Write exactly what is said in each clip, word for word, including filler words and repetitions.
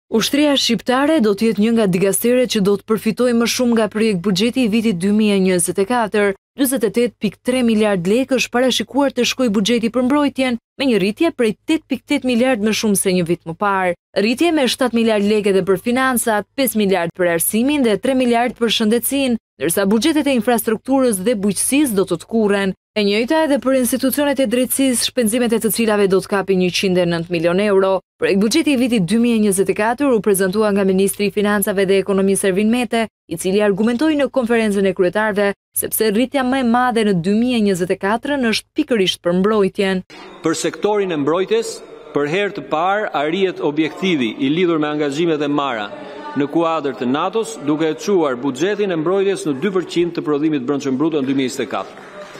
Ushtria shqiptare do të jetë një nga digasteret që do të përfitojë më shumë nga projekt buxheti i vitit dy mijë e njëzet e katër. njëzet e tetë pikë tre miliard lekë është parashikuar të shkojë buxheti për mbrojtjen, me një rritje prej tetë pikë tetë miliard më shumë se një vit më parë. Rritje me shtatë miliard lekë edhe për finansat, pesë miliard për arsimin dhe tre miliard për shëndetësinë, ndërsa buxhetet e infrastrukturës dhe bujqësisë do të të kurren. E njëjta edhe për institucionet e drejtësisë, shpenzimet e të cilave do të kapin njëqind e nëntë milion euro. Projekt buxheti i vitit dy mijë e njëzet e katër u prezantua nga Ministri i Financave dhe Ekonomisë Ervin Mete, i cili argumentoi në konferencën e kryetarëve sepse rritja më e madhe në dy mijë e njëzet e katër është pikërisht për mbrojtjen. Për sektorin e mbrojtjes, për herë të parë arrihet objektivi i lidhur me angazhimet e marra në kuadër të NATO-s, duke e çuar buxhetin e mbrojtjes në dy përqind të prodhimit brendshëm brut në dy mijë e njëzet e katër.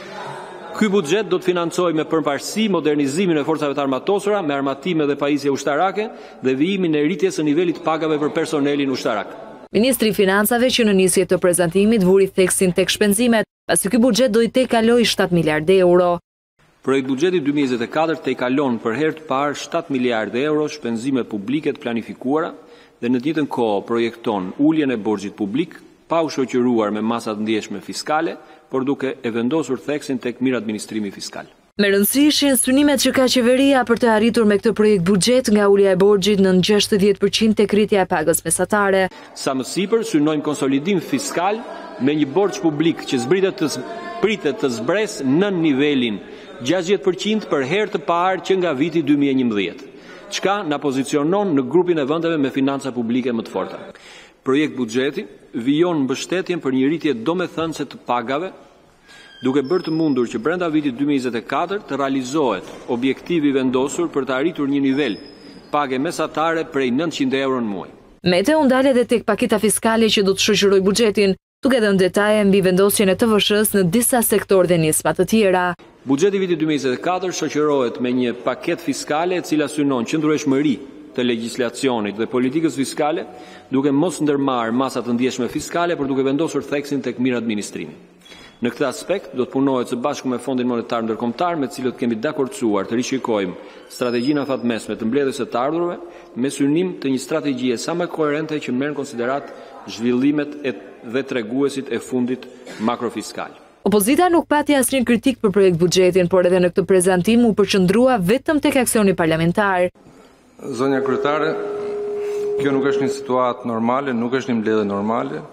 Ky buxhet do të financojë me përparësi modernizimin e forcave të armatosura, me armatime dhe pajisje ushtarake dhe vijimin e rritjes së nivelit pagave për personelin ushtarak. Ministri i Financave që në nisje të prezantimit vuri theksin tek shpenzimet, pasi ky buxhet do i tejkalojë shtatë miliardë euro. Projekt buxheti dy mijë e njëzet e katër tejkalon për herë të parë shtatë miliardë euro shpenzime publike të planifikuara dhe në të njëjtën kohë projekton uljen e borxhit publik pa u shoqëruar me masa të ndjeshme fiskale, por duke e vendosur theksin tek miradministrimi fiskal. Me rëndësi ishin synimet që ka qeveria për të arritur me këtë projekt buxhet, nga ulja e borxhit në gjashtëdhjetë përqind tek rritja e pagës mesatare. Sa më sipër synojmë konsolidim fiskal me një borxh publik që zbritet të pritet të zbresë në nivelin gjashtëdhjetë përqind për herë të parë që nga viti dy mijë e njëmbëdhjetë, çka na pozicionon në grupin e vendeve me financa publike më të forta. Projekt buxheti vijon mbështetjen për një rritje domethënëse të pagave, duke bërë të mundur që brenda vitit dy mijë e njëzet e katër të realizohet objektivi vendosur për të arritur një nivel page mesatare prej nëntëqind euro në muaj. Mete u ndal edhe tek paketa fiskale që do të shoqërojë buxhetin, duke dhënë detaje mbi vendosjen e T V S-s në disa sektorë dhe nisma të tjera. Buxheti i vitit dy mijë e njëzet e katër shoqërohet me një paketë fiskale e cila synon qëndrueshmëri të legjislacionit dhe politikës fiskale, duke mos ndërmarrë masa të ndjeshme fiskale, por duke vendosur theksin tek miradministrimi. Në këtë aspekt do të punohet së bashku me Fondin Monetar Ndërkombëtar, me cilët kemi dakordsuar të rishikojmë strategjinë afatmesme të mbledhjes së të ardhurave, me synim të një strategjie sa më koherente që merr në konsiderat zhvillimet e dhe treguesit e fundit makrofiskal. Opozita nuk pati asnjë kritik për projekt buxhetin, por edhe në këtë prezantim u përqendrua vetëm tek aksioni parlamentar. Zonja kryetare, kjo nuk është një situatë normale, nuk është një mbledhje normale.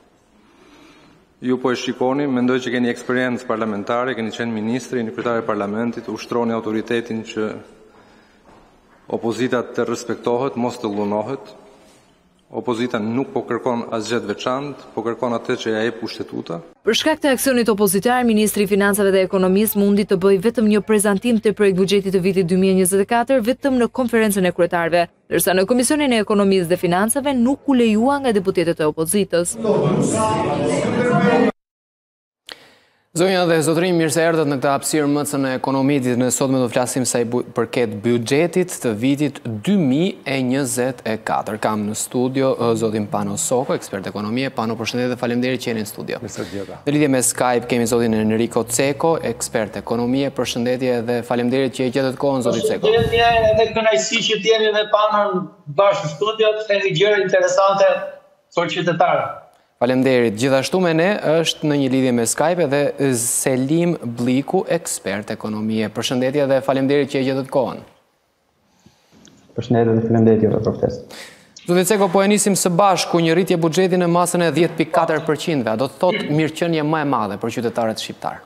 Ju po e shikoni, mendoj që keni eksperiencë parlamentare, keni qenë ministri, një kryetare e parlamentit, ushtroni autoritetin që opozita të respektohet, mos të llunohet. Opozita nuk po kërkon asgjë të veçantë, po kërkon atë që ja jep kushtetuta. Për shkak të aksionit opozitar, Ministri i Financave dhe Ekonomisë mundi të bëjë vetëm një prezantim të projekt buxhetit të vitit dy mijë e njëzet e katër vetëm në konferencën e kryetarëve, ndërsa në Komisionin e Ekonomisë dhe Financave nuk u lejua nga deputetët e opozitës. Zonja dhe zotërinj, mirë se erdhët në këtë hapësirë mëcën e ekonomit. Ne sot me do flasim sa i përket buxhetit të vitit dy mijë e njëzet e katër. Kam në studio zotin Pano Soko, ekspert ekonomie. Pano, përshëndetje dhe faleminderit që jeni në studio. Në lidhje me Skype kemi zotin Enrico Ceko, ekspert ekonomie. Përshëndetje dhe faleminderit që e gjetët kohën, zotin Ceko. Përshëndetje dhe kënaqësi që jeni dhe Pano bashkë në studio, të një gjëra interesante për qytetarët. Faleminderit. Gjithashtu me ne është në një lidhje me Skype edhe Selim Bliku, ekspert ekonomie. Përshëndetje dhe faleminderit që e gjetët kohën. Përshëndetje dhe faleminderit juve për ftesën. Zotin Ceko, po e nisim së bashku një rritje buxheti në masën e dhjetë pikë katër përqind. Do të thotë mirëqenie më e madhe për qytetarët shqiptar.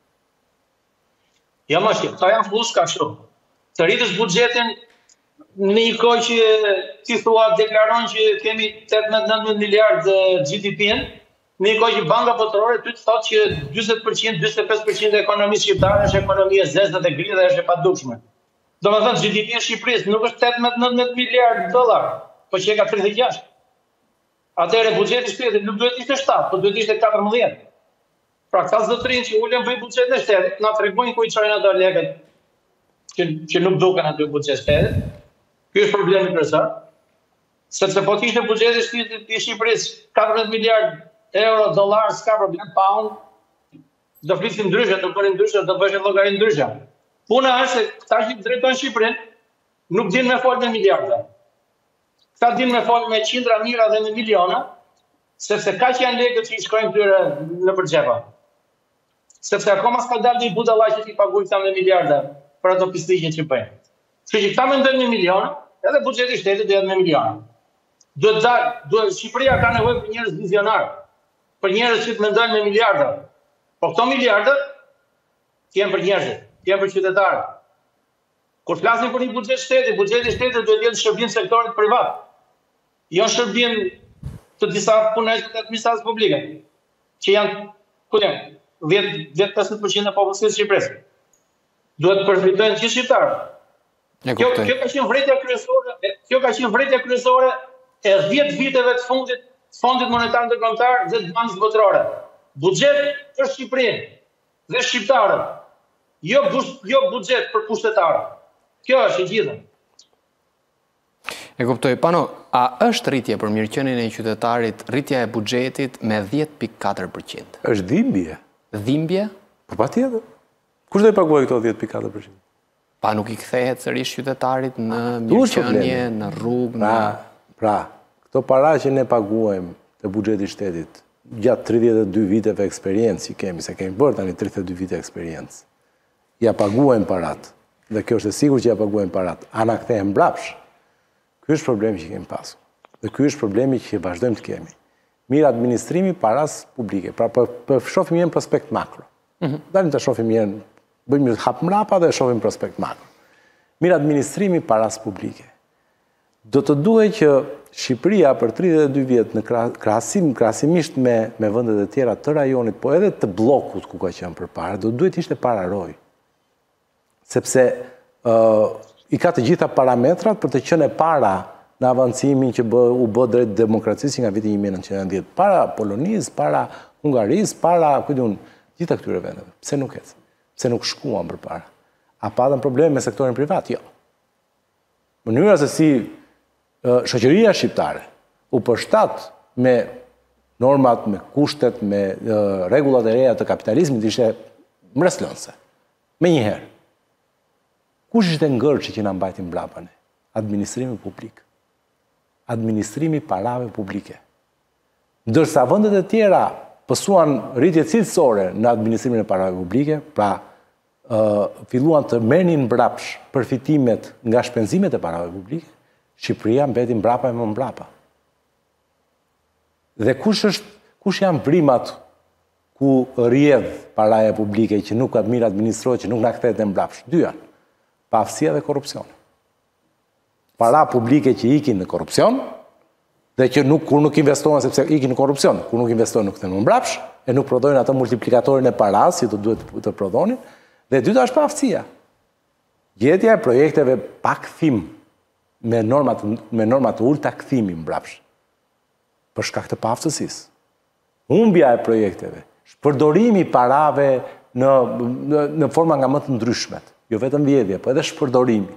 Ja më shqip, ta janë flus ka shumë. Të rritësh buxhetin në një kohë që ti thua deklaron që kemi tetëmbëdhjetë nëntëmbëdhjetë miliardë G D P-n, në një kohë që banka botërore ty të thotë që dyzet përqind, dyzet e pesë përqind e ekonomisë shqiptare është ekonomia e zezët e gri dhe është e padukshme. Domethënë G D P-n e Shqipërisë nuk është tetëmbëdhjetë nëntëmbëdhjetë miliardë dollar, por që e ka tridhjetë e gjashtë. Atëherë buxheti i shtetit nuk duhet ishte shtatë, por duhet ishte katërmbëdhjetë. Pra ka zotërin që ulën bëj buxhetin e shtetit, na tregojnë ku i çojnë ato lekët që që nuk duken aty buxhet shtetit. Ky është problemi kryesor. Sepse po të ishte buxheti i Shqipërisë katërmbëdhjetë miliardë euro, dollar, s'ka problem, pound, do flisim ndryshe, do bënin ndryshe, do bëshin llogari ndryshe. Puna është se këta që drejtojnë Shqipërinë nuk dinë me folë me miliarda. ta din me folë me qindra mira dhe me miliona, sepse ka që janë legët që i shkojnë këtyre në përgjepa. Sepse akoma s'ka dalë një budalla që t'i paguajnë këta me miliarda për ato pisligje që bëjnë. Kështu që këta mendojnë me miliona, edhe buxheti i shtetit do jetë me miliona. Duhet dalë, duhet Shqipëria ka nevojë për njerëz vizionar, për njerëz që të mendojnë me miliarda. Po këto miliarda janë për njerëzit, janë për qytetarët. Kur flasim për një buxhet shteti, buxheti i shtetit duhet të jetë shërbim sektorit privat. Jo shërbim të disa punëtorëve të administratës publike, që janë, ku janë, dhjetë deri në pesëdhjetë përqind e popullsisë së Shqipërisë. Duhet të përfitojnë gjithë shqiptarët. Kjo, kjo ka qenë vërejtja kryesore, kjo ka qenë vërejtja kryesore e dhjetë viteve të fundit të Fondit Monetar Ndërkombëtar dhe të Bankës Botërore. Buxhet për Shqipërinë dhe shqiptarët, jo jo buxhet për pushtetarët. Kjo është e gjitha. E kuptoj, Pano, a është rritje për mirëqenien e qytetarit, rritja e buxhetit me dhjetë pikë katër përqind? Është dhimbje. Dhimbje? Po patjetër. Kush do i paguajë këto dhjetë pikë katër përqind? Pa nuk i kthehet sërish qytetarit në mirëqenie, në rrugë, pra, në... Pra, këto para që ne paguajmë të buxheti i shtetit, gjatë tridhjetë e dy viteve eksperiencë që kemi, se kemi bërë tani tridhjetë e dy vite eksperiencë, ja paguajmë parat, dhe kjo është e sigurt që ja paguajmë parat, ana kthehen mbrapsh. Ky është problemi që kemi pasur. Dhe ky është problemi që vazhdojmë të kemi. Mirë administrimi paras publike, pra për shohim një prospekt makro. Dalim të shohim një bëjmë një hap mrapa dhe shohim prospekt makro. Mirë administrimi paras publike. Do të duhet që Shqipëria për tridhjetë e dy vjet në krahasim krahasimisht me me vendet e tjera të rajonit, po edhe të bllokut ku ka qenë përpara, do duhet ishte para roj. Sepse uh, i ka të gjitha parametrat për të qenë para në avancimin që bë, u bë drejt demokracisë nga viti një mijë e nëntëqind e nëntëdhjetë, para Polonisë, para Hungarisë, para kujtun, gjitha këtyre vendeve. Pse nuk ecën? Pse nuk shkuan përpara? A patën probleme me sektorin privat? Jo. Mënyra se si uh, shoqëria shqiptare u përshtat me normat, me kushtet, me uh, rregullat e reja të kapitalizmit ishte mbreslënse. Menjëherë. Kush ishte ngërçi që na mbajti mbrapa ne? Administrimi publik. Administrimi parave publike. Ndërsa vendet e tjera pësuan rritje cilësore në administrimin e parave publike, pra uh, filluan të merrnin mbrapsh përfitimet nga shpenzimet e parave publike, Shqipëria mbeti mbrapa e më mbrapa. Dhe kush është, kush janë vrimat ku rrjedh paraja publike që nuk mirë administrohet, që nuk na kthehet mbrapsh? Dy janë. Pafësia dhe korrupsioni. Para publike që ikin në korrupsion, dhe që nuk, kur nuk investohen sepse ikin në korrupsion, kur nuk investohen nuk kthehen më mbrapsh, e nuk prodhojnë atë multiplikatorin e paras, si të duhet të prodhonin, dhe dyta është pafësia. Gjetja e projekteve pa kthim me normat me norma të ulta kthimi mbrapsh. Për shkak të paaftësisë. Humbja e projekteve, shpërdorimi parave në në, në forma nga më të ndryshmet. Jo vetëm vjedhje, po edhe shpërdorimi.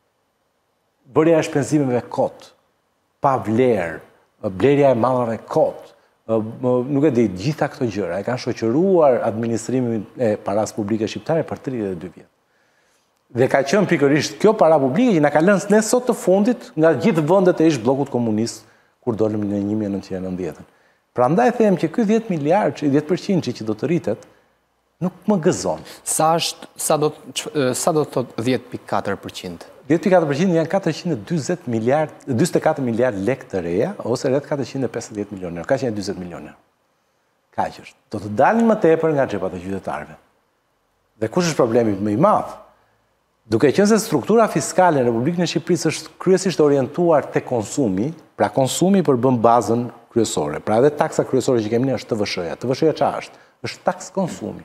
Bërja e shpenzimeve kot, pa vlerë, blerja e mallrave kot, nuk e di, gjitha këto gjëra e kanë shoqëruar administrimin e paras publike shqiptare për tridhjetë e dy vjet. Dhe ka qenë pikërisht kjo para publike që na ka lënë ne sot të fundit nga gjithë vendet e ish bllokut komunist kur dolëm në një mijë e nëntëqind e nëntëdhjetë. Prandaj them që ky dhjetë miliardë, dhjetë përqind që do të rritet, nuk më gëzon. Sa është, sa do sa do të thotë dhjetë pikë katër përqind? dhjetë pikë katër përqind janë katërqind e dyzet miliardë, dyzet e katër miliardë lekë të reja ose rreth katërqind e pesëdhjetë milionë euro. Ka qenë dyzet milionë euro. Kaq është. Do të dalin më tepër nga xhepat e qytetarëve. Dhe kush është problemi më i madh? Duke qenë se struktura fiskale në Republikën e Shqipërisë është kryesisht orientuar te konsumi, pra konsumi përbën bazën kryesore. Pra edhe taksa kryesore që kemi ne është T V S-ja. T V S-ja çfarë është? Është taks konsumi.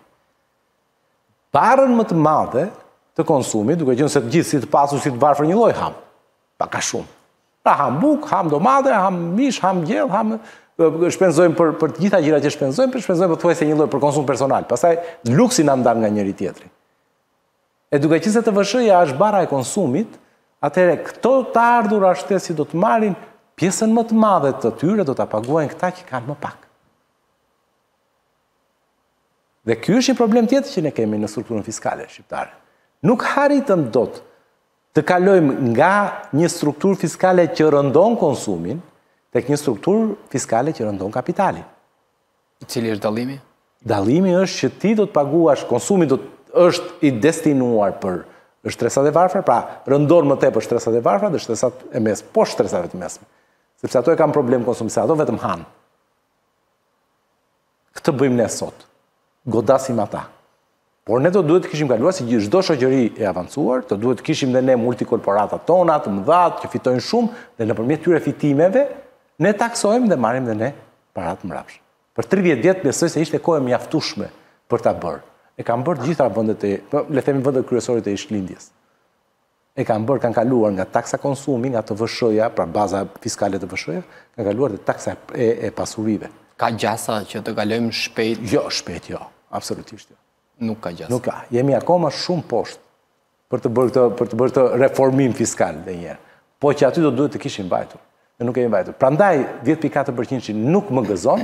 Barën më të madhe të konsumit, duke qenë se të gjithë si të pasur si të varfër një lloj ham, pa ka shumë. Pra ham buk, ham domate, ham mish, ham gjell, ham shpenzojmë për për të gjitha gjërat që shpenzojmë, për shpenzojmë pothuajse një lloj për konsum personal. Pastaj luksi na ndan nga njëri tjetri. E duke qenë se T V S-ja është bara e konsumit, atëherë këto të ardhura shtesë do të marrin pjesën më të madhe të tyre, do ta paguajnë këta që kanë më pak. Dhe ky është një problem tjetër që ne kemi në strukturën fiskale shqiptare. Nuk arritëm dot të kalojmë nga një strukturë fiskale që rëndon konsumin, tek një strukturë fiskale që rëndon kapitalin. Cili është dallimi? Dallimi është që ti do të paguash, konsumi do të është i destinuar për shtresat e varfra, pra rëndon më tepër shtresat e varfra dhe shtresat e mesme, po shtresave të mesme. Sepse ato e kanë problem konsumit, ato vetëm hanë. Këtë bëjmë ne sot. Godasim ata. Por ne do duhet të kishim kaluar si çdo shoqëri e avancuar, do duhet të kishim dhe ne multikorporatat tona, të mëdha, që fitojnë shumë dhe nëpërmjet tyre fitimeve ne taksojmë dhe marrim dhe ne parat mbrapsht. Për tridhjetë vjet besoj se ishte kohë e mjaftueshme për ta bërë. E kanë bërë gjitha vendet e, le të themi vendet kryesorë të Ish-Lindjes. E kanë bërë, kanë kaluar nga taksa konsumi, nga T V S-ja, pra baza fiskale të T V S-ja, kanë kaluar te taksa e, e pasurive. Ka gjasa që të kalojmë shpejt? Jo, shpejt jo, absolutisht jo. Nuk ka gjasa. Nuk ka. Jemi akoma shumë poshtë për të bërë këtë, për të bërë këtë reformim fiskal dhe njerë. Po që aty do duhet të kishim mbajtur. Dhe nuk kemi mbajtur. Prandaj dhjetë pikë katër përqind nuk më gëzon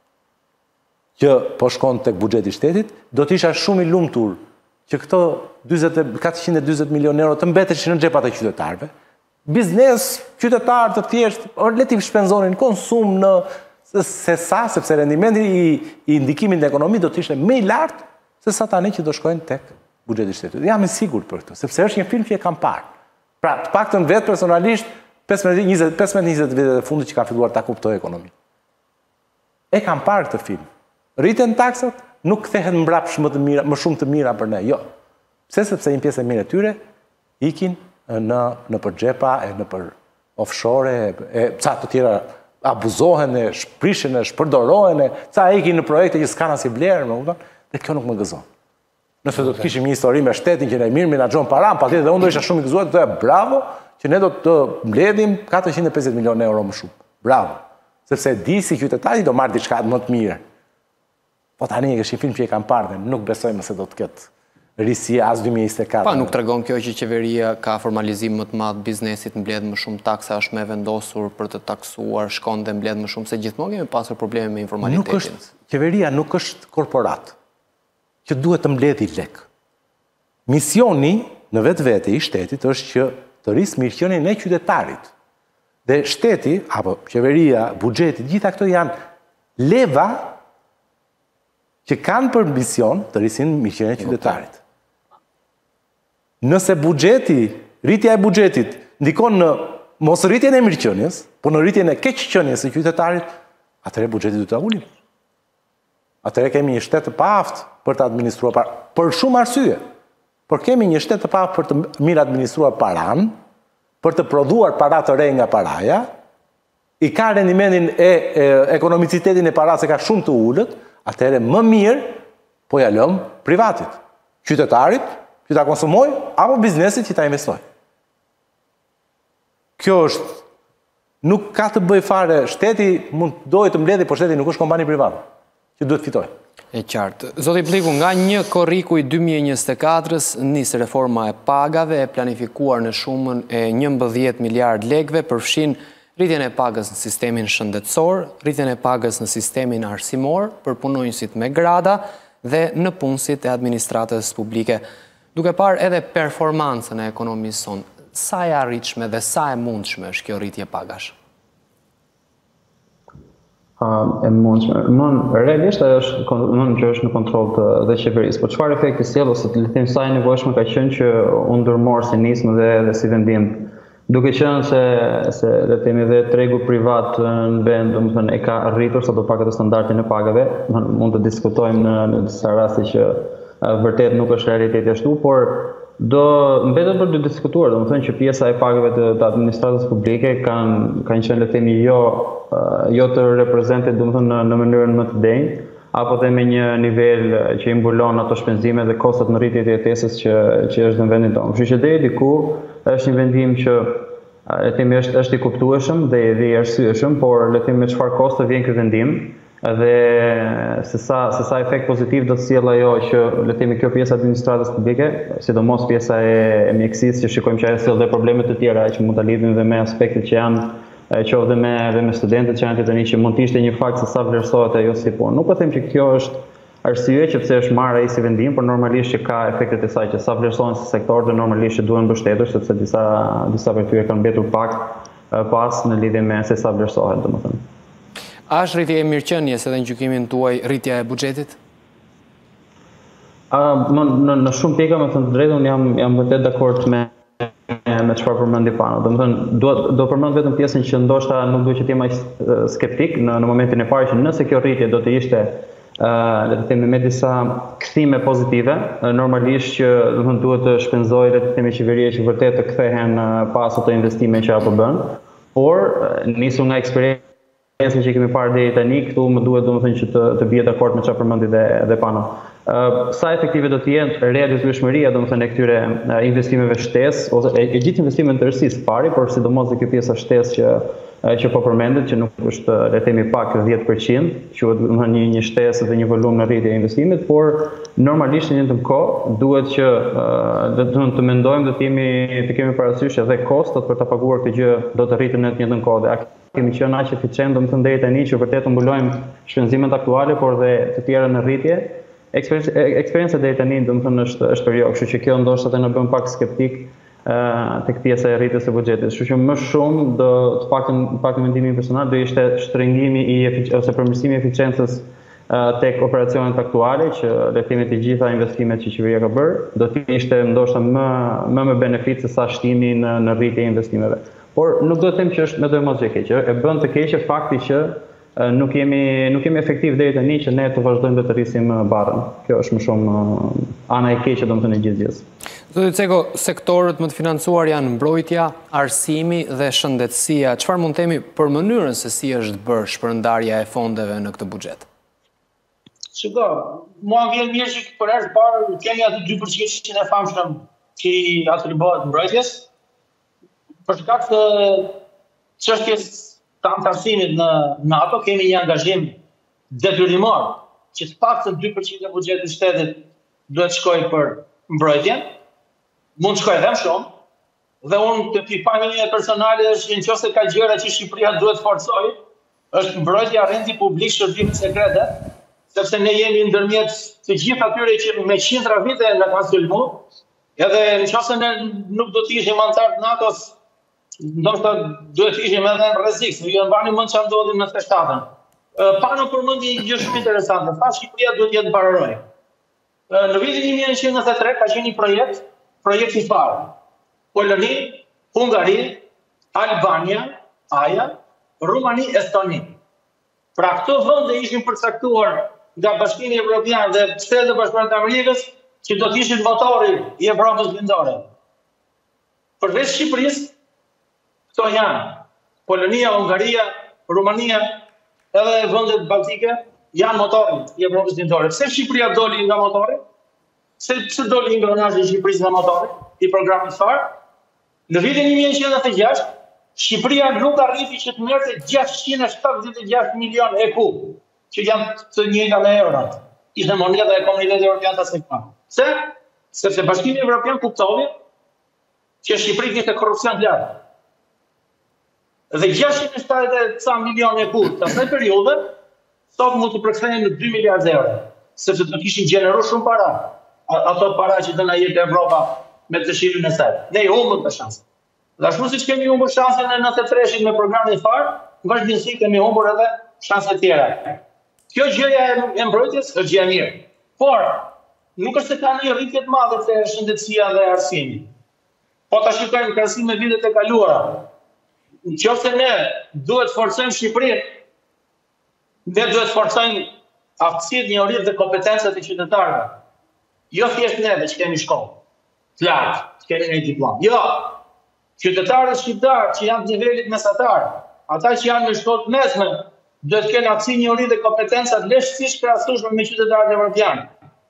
që po shkon tek buxheti i shtetit, do të isha shumë i lumtur që këto katëqind e dyzet milion euro të mbeteshin në xhepat e qytetarëve. Biznes, qytetarë të thjeshtë, le të shpenzonin konsum në se sa, sepse rendimenti i, i ndikimit në ekonomi do të ishte më i lartë se sa tani që do shkojnë tek buxheti i shtetit. Jam i sigurt për këtë, sepse është një film që e kam parë. Pra, të paktën vetë personalisht pesëmbëdhjetë njëzet vitet e fundit që ka filluar ta kuptoj ekonominë. E kam parë këtë film. Rriten taksat, nuk kthehet mbrapsht më të mira, më shumë të mira për ne. Jo. Pse? Sepse një pjesë e mirë e tyre ikin në në për xhepa, e në për offshore, e ca të tjera abuzohen, e shprishen, e shpërdorohen, e ca ikin në projekte që s'kan as i vlerë, më kupton? Dhe kjo nuk më gëzon. Nëse do të kishim një histori me shtetin që ne mirë menaxhon paran, patjetër dhe unë do isha shumë i gëzuar, do të thoya bravo që ne do të mbledhim katërqind e pesëdhjetë milionë euro më shumë. Bravo. Sepse di si qytetari do marr diçka më të mirë. Po tani është një film që e kam parë dhe nuk besojmë se do të ketë risi as dy mijë e njëzet e katër. Pa nuk tregon kjo që qeveria ka formalizim më të madh biznesit, mbledh më shumë taksa, është më vendosur për të taksuar, shkon dhe mbledh më shumë se gjithmonë kemi pasur probleme me informalitetin. Nuk është, qeveria nuk është korporat që duhet të mbledhë lek. Misioni në vetvete i shtetit është që të rrisë mirëqenien e qytetarit. Dhe shteti apo qeveria, buxheti, gjitha këto janë leva që kanë për mision të rrisin mirëqenien e qytetarit. Nëse buxheti, rritja e buxhetit ndikon në mos rritjen e mirëqenies, por në rritjen e keqqenies së qytetarit, atëherë buxheti duhet ta ulim. Atëherë kemi një shtet të paaft për të administruar për shumë arsye. Por kemi një shtet të paaft për të mirë administruar paran, për të prodhuar para të re nga paraja, i ka rendimentin e, e ekonomicitetin e paras e ka shumë të ulët, atëherë më mirë po ja lëm privatit, qytetarit që ta konsumoj apo biznesit që ta investoj. Kjo është, nuk ka të bëj fare, shteti mund dojë të mbledhi, por shteti nuk është kompani private që duhet fitoj. E qartë. Zoti Pliku, nga një korriku i dy mijë e njëzet e katër nis reforma e pagave e planifikuar në shumën e njëmbëdhjetë miliard lekëve, përfshin rritjen e pagës në sistemin shëndetësor, rritjen e pagës në sistemin arsimor për punonjësit me grada dhe në punësit e administratës publike. Duke parë edhe performancën e ekonomisë sonë, sa e arritshme dhe sa e mundshme është kjo rritje pagash? Uh, e mundshme. Në realisht ajo është mund që është në kontroll të dhe qeverisë. Po çfarë efekti sjell ose të them sa e nevojshme ka qenë që u ndërmor si nismë dhe, dhe si vendim. Duke qenë se se le të themi dhe tregu privat në vend, domethënë e ka arritur sa do pak të standardin e pagave, mund të diskutojmë në, në disa raste që uh, vërtet nuk është realiteti ashtu, por do mbetet për të diskutuar, domethënë që pjesa e pagave të, të administratës publike kanë kanë qenë le të themi jo uh, jo të reprezentuar domethënë në, në mënyrën më të denjë, apo dhe me një nivel që i mbulon ato shpenzime dhe kostot në rritje të jetesës që që është në vendin tonë. Kështu që deri diku është një vendim që le të themi është është i kuptueshëm dhe i arsyeshëm, por le të themi me çfarë kosto vjen ky vendim dhe se sa se sa efekt pozitiv do të sjellë ajo që le të themi kjo pjesë e administratës publike, sidomos pjesa e, e mjekësisë që shikojmë që ajo sjell dhe probleme të tjera që mund ta lidhim dhe me aspektet që janë qoftë dhe me dhe me studentët që janë të tani që mund të ishte një fakt se sa vlerësohet ajo si punë. Nuk po them që kjo është Arsye që pse është marrë ai si vendim, por normalisht që ka efektet e saj që sa vlerësohen si sektor dhe normalisht që duhen mbështetur sepse disa disa prej tyre kanë mbetur pak pas në lidhje me se sa vlerësohet, domethënë. A është rritje e mirëqenies edhe në gjykimin tuaj rritja e buxhetit? Uh, në, në, në shumë pika, me thënë të drejtë, unë jam, jam vërtet dakord me me çfarë përmendi Pano. Domethënë do do përmend vetëm pjesën që ndoshta nuk duhet që të jem aq skeptik në në momentin e parë që nëse kjo rritje do të ishte ë le të themi me disa kthime pozitive, normalisht që domethënë duhet të shpenzojë le të themi qeveria që vërtet të kthehen pas ato investime që apo bën. Por nisur nga eksperjenca që kemi parë deri tani, këtu më duhet domethënë që të të bie dakord me çfarë përmendi dhe dhe Pano. Uh, sa efektive do të jenë realizueshmëria domethënë e këtyre uh, investimeve shtesë ose e, e gjithë investimeve të rësisë pari, por sidomos dhe kjo pjesa shtesë që uh, që po përmendet, që nuk është le të themi pak dhjetë përqind, quhet domethënë një një shtesë dhe një volum në rritje e investimit, por normalisht në njëjtën kohë duhet që uh, do të, të mendojmë do të jemi të kemi parasysh edhe kostot për ta paguar këtë gjë do të rriten në të njëjtën kohë. Dhe a kemi qenë aq eficient domethënë deri tani që vërtet të mbulojmë shpenzimet aktuale, por dhe të tjera në rritje. Eksperienca deri tani domethënë është është për jo, kështu që kjo ndoshta të na bën pak skeptik uh, tek pjesa e rritjes së buxhetit. Kështu që më shumë do të paktën pak mendimin personal do ishte shtrëngimi i ose përmirësimi i eficiencës uh, tek operacionet aktuale që le të themi të gjitha investimet që qeveria ka bërë, do të ishte ndoshta më më me benefit se sa shtimi në në rritje e investimeve. Por nuk do të them që është me do mos e keqe, e bën të keqe fakti që nuk jemi nuk jemi efektiv deri tani që ne të vazhdojmë të rrisim barrën. Kjo është më shumë ana e keqe domethënë e gjithë gjës. Zoti Ceko, sektorët më të financuar janë mbrojtja, arsimi dhe shëndetësia. Çfarë mund të themi për mënyrën se si është bërë shpërndarja e fondeve në këtë buxhet? Shiko, mua vjen mirë që për herë të parë kemi atë dy përgjigje e famshëm që i atribuohet mbrojtjes. Për shkak të çështjes të antarësimit në NATO, kemi një angazhim detyrimor që të paktën dy përqind e buxhetit shtetit duhet shkojë për mbrojtje. Mund shkojë edhe më shumë. Dhe unë të pikpamjen personale është që nëse ka gjëra që Shqipëria duhet forcojë, është mbrojtja e rendit publik, shërbime sekrete, sepse ne jemi ndërmjet të gjithë atyre që me qindra vite na kanë sulmuar, edhe nëse ne nuk do të ishim antar të NATO-s, ndoshta duhet ishim edhe në rrezik, se ju e mbani mend çfarë ndodhi në shtatën. Pano përmendi një gjë shumë interesante, tha Shqipëria duhet të jetë barëroj. Në vitin një mijë e nëntëqind e njëzet e tre ka qenë një projekt, projekti Faro. Poloni, Hungari, Albania, Aja, Rumani, Estoni. Pra këto vende ishin përcaktuar nga Bashkimi Evropian dhe Shtetet e Bashkuara të Amerikës që do të ishin motori i Evropës lindore. Përveç Shqipërisë, këto janë Polonia, Hungaria, Rumania, edhe vendet baltike janë motori i Evropës lindore. Pse Shqipëria doli nga motori? Pse pse doli ingranazhi i Shqipërisë nga motori i programit Far? Në vitin një mijë e nëntëqind e njëzet e gjashtë, Shqipëria nuk arriti që të merrte gjashtëqind e shtatëdhjetë e gjashtë milion eku, që janë të njëjta me euron. Ishte moneda e Komunitetit Evropian të asaj kohë. Pse? Sepse Bashkimi Evropian kuptoi që Shqipëria kishte korrupsion të lartë. Dhe gjashtëqind e shtatëdhjetë ca milion eku të asaj periudhe, sot mund të përkthehen në dy miliardë euro, sepse do të kishin gjeneruar shumë para. Ato para që do na jepte Evropa me dëshirën e saj. Ne i humbëm të shansin. Dhe ashtu siç kemi humbur shansin në nëntëdhjetë e treshin me programin Far, vazhdimisht kemi humbur edhe shanse të tjera. Kjo gjëja e mbrojtjes është gjë e mirë. Por nuk është se ka një rritje të madhe te shëndetësia dhe arsimi. Po ta shikojmë në krahasim me vitet e kaluara. Nëse ne duhet forcojmë Shqipërinë, ne duhet forcojmë aftësitë, njohuritë dhe kompetencat e qytetarëve. Jo thjesht neve që kemi shkollë të lartë, që kemi një diplom. Jo, qytetarët shqiptarë që janë të nivelit mesatar, ata që janë në shkollë të mesme, duhet të kenë aftësi, njohuri dhe kompetenca lehtësisht krahasueshme me qytetarët evropianë.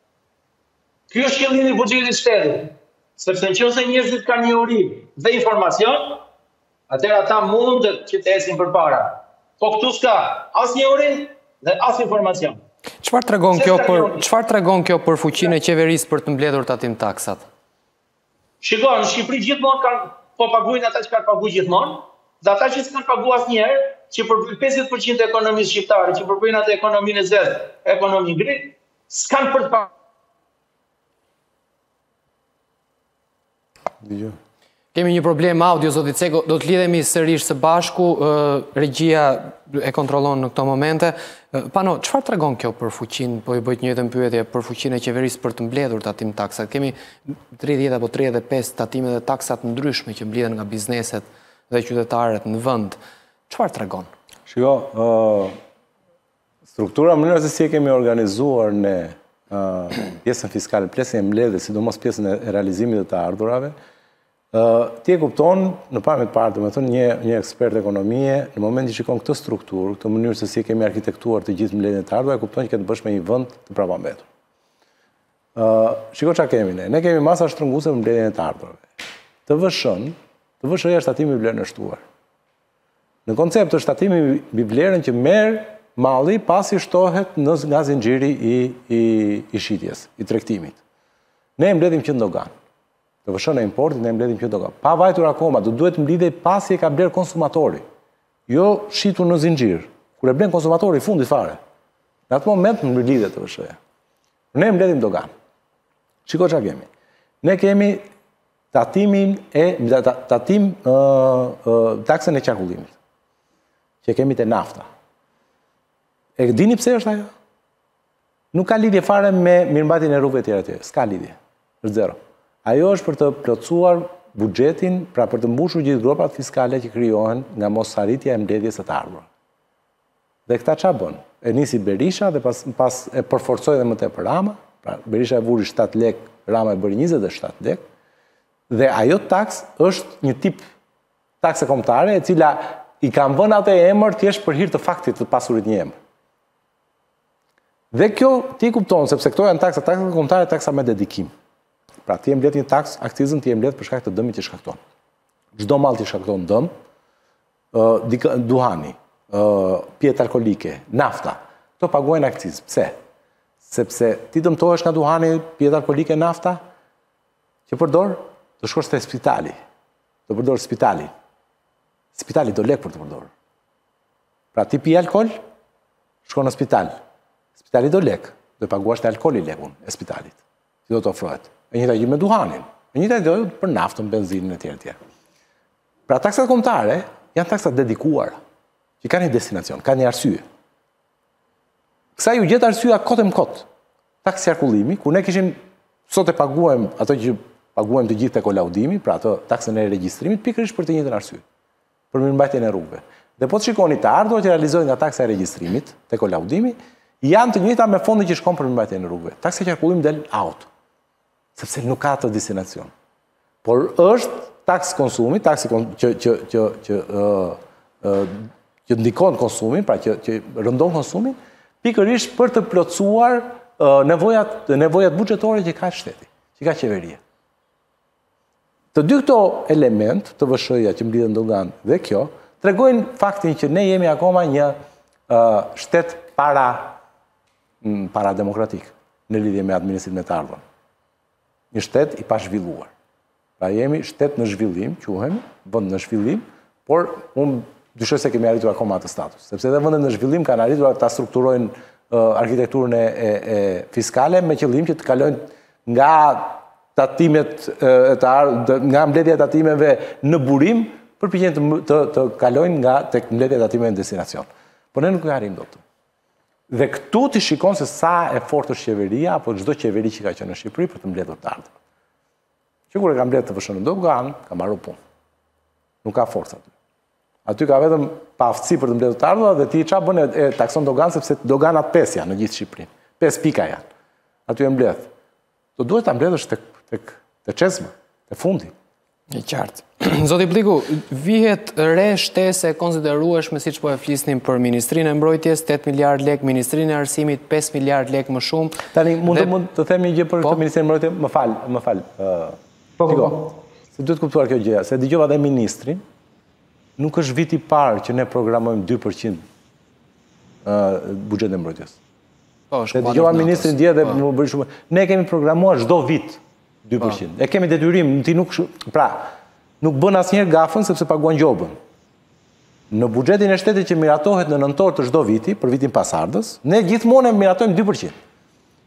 Ky është qëllimi i buxhetit të shtetit, sepse nëse njerëzit kanë njohuri dhe informacion, atëherë ata mundet që të ecin përpara. Po këtu s'ka as njohuri dhe as informacion. Çfarë tregon kjo për çfarë tregon kjo për fuqinë e qeverisë për të mbledhur tatim taksat? Shiko, në Shqipëri gjithmonë kanë po paguajnë ata që kanë paguajë gjithmonë, dhe ata që s'kan paguar asnjëherë, që përbëjnë pesëdhjetë përqind e ekonomisë shqiptare, që përbëjnë atë ekonominë e zezë, ekonominë gri, s'kan për të parë. Kemi një problem audio, zoti Ceko, do të lidhemi sërish së bashku, regjia e kontrollon në këto momente. Pano, çfarë tregon kjo për fuqinë, po i bëjt një jetën pyetje, për fuqinë e qeverisë për të mbledhur tatim taksat? Kemi tridhjetë apo tridhjetë e pesë tatime dhe taksat ndryshme që mbledhen nga bizneset dhe qytetarët në vend. Çfarë tregon? Shiko, struktura mënyra se si e kemi organizuar në pjesën fiskale, pjesën e mbledhjes, sidomos pjesën e realizimit të të ardhurave, ti e kupton në pamjet parë, me thënë një, një ekspert ekonomie, në moment që shikon këtë strukturë, këtë mënyrë se si kemi arkitektuar të gjithë mbledhjen e të ardhurave, e kupton që këtë bësh me një vend të prapambetur. Uh, shiko çfarë kemi ne. Ne kemi masa shtrënguese për mbledhjen e të ardhurave. Të V S-n, të V S-ja është tatimi i vlerën e shtuar. Në koncept është tatimi i vlerën që merr malli pasi shtohet në nga zinxhiri i, i, i shitjes, i tregtimit. Ne e mbledhim që ndogan. Të V S-n e importit ne e mbledhim që ndogan. Pa vajtur akoma, do duhet mblidhej pasi e ka bler konsumatori. Jo shitur në zinxhir. Kur e blen konsumatori fundit fare. Në atë moment më mblidhet T V S-ja. Ne e mbledhim dogan. Shiko çfarë kemi. Ne kemi tatimin e tatim uh, uh, taksën e qarkullimit. Që kemi te nafta. E dini pse është ajo? Nuk ka lidhje fare me mirëmbajtjen e rrugëve të tjera të. S'ka lidhje. Është zero. Ajo është për të plotësuar buxhetin, pra për të mbushur gjithë gropat fiskale që krijohen nga mosarritja e mbledhjes së të ardhurave. Dhe këta çfarë bën? E nisi Berisha dhe pas, pas e përforcoi edhe më tepër Rama. Pra, Berisha e vuri shtatë lek, Rama e bëri njëzet e shtatë lek. Dhe ajo taks është një tip takse kombëtare e cila i kanë vënë atë emër thjesht për hir të faktit të pasurit një emër. Dhe kjo ti kupton sepse këto janë taksa, taksa kombëtare, taksa me dedikim. Pra ti e mbledh një taks, akcizën ti e mbledh për shkak të dëmit që shkakton. Çdo mall që shkakton dëm, uh, duhani, uh, pjetë alkolike, nafta, to paguajnë akcizë. Pse? Sepse ti dëmtohesh nga duhani, pjetë alkolike, nafta, që përdor, të shkosh te spitali. Të përdor spitali. Spitali do lek për të përdor. Pra ti pi alkol, shko në spital. Spitali do lek, do paguash te alkoli lekun e spitalit. Ti do të ofrohet. E njëjta gjë me duhanin. E njëjta gjë për naftën, benzinën e tjerë tjerë. Pra taksat kombëtare janë taksat dedikuara, që kanë një destinacion, kanë një arsye. Kësaj u gjet arsyeja kot e mkot. Taksë qarkullimi, ku ne kishim sot e paguajmë ato që paguajmë të gjithë te kolaudimi, pra ato taksën e regjistrimit pikërisht për të njëjtën arsye. Për mirëmbajtjen e rrugëve. Dhe po të shikoni të ardhurat që realizohen nga taksa e regjistrimit te kolaudimi, janë të njëjta me fondin që shkon për mirëmbajtjen e rrugëve. Taksa e qarkullimit del out. Sepse nuk ka të destinacion. Por është taksë konsumi, taksë që, që, që, që, uh, uh, që ndikon konsumin, pra që, që rëndon konsumin, pikërisht për të plotësuar uh, nevojat, nevojat buxhetore që ka shteti, që ka qeveria. Të dy këto element të V S-ja që mbledhen dogan dhe kjo, tregojnë faktin që ne jemi akoma një uh, shtet para, mm, para demokratik në lidhje me administrimin e të ardhurën. Një shtet i pazhvilluar. Pra jemi shtet në zhvillim, quhemi, vend në zhvillim, por unë dyshoj se kemi arritur akoma atë status. Sepse edhe vendet në zhvillim kanë arritur ta strukturojnë uh, arkitekturën e, e, e fiskale me qëllim që të kalojnë nga tatimet e të ardhë, nga mbledhja e tatimeve në burim, përpiqen të, të, të kalojnë nga tek mbledhja e tatimeve në destinacion. Por ne nuk e arrim dot. Dhe këtu ti shikon se sa e fortë është qeveria apo çdo qeveri që ka qenë në Shqipëri për të mbledhur të ardhurën. Që kur e ka mbledhur T V S-n në dogan, ka marrë punë. Nuk ka forcë aty. Aty ka vetëm pa aftësi për të mbledhur të ardhurat dhe ti çfarë bën e takson dogan sepse doganat pesë janë në gjithë Shqipërinë. pesë pika janë. Aty e mbledh. Do duhet ta mbledhësh tek tek te çezma, te fundi. E qartë. Zoti Bliku, vihet re shtese konsiderueshme, siç po e flisnim për Ministrinë e Mbrojtjes, tetë miliardë lekë, Ministrinë e Arsimit, pesë miliardë lekë më shumë. Tani mund të mund të them një gjë për këtë Ministrinë e Mbrojtjes, më fal, më fal. Po, po. Se duhet kuptuar kjo gjë, se dëgjova dhe ministrin, nuk është viti i parë që ne programojmë dy përqind buxhetin e mbrojtjes. Po, se dëgjova ministrin dje dhe më bëri shumë. Ne kemi programuar çdo vit dy përqind. E kemi detyrim, ti nuk pra, nuk bën asnjëherë gafën sepse paguan gjobën. Në buxhetin e shtetit që miratohet në nëntor të çdo viti, për vitin pasardhës, ne gjithmonë miratojmë dy përqind.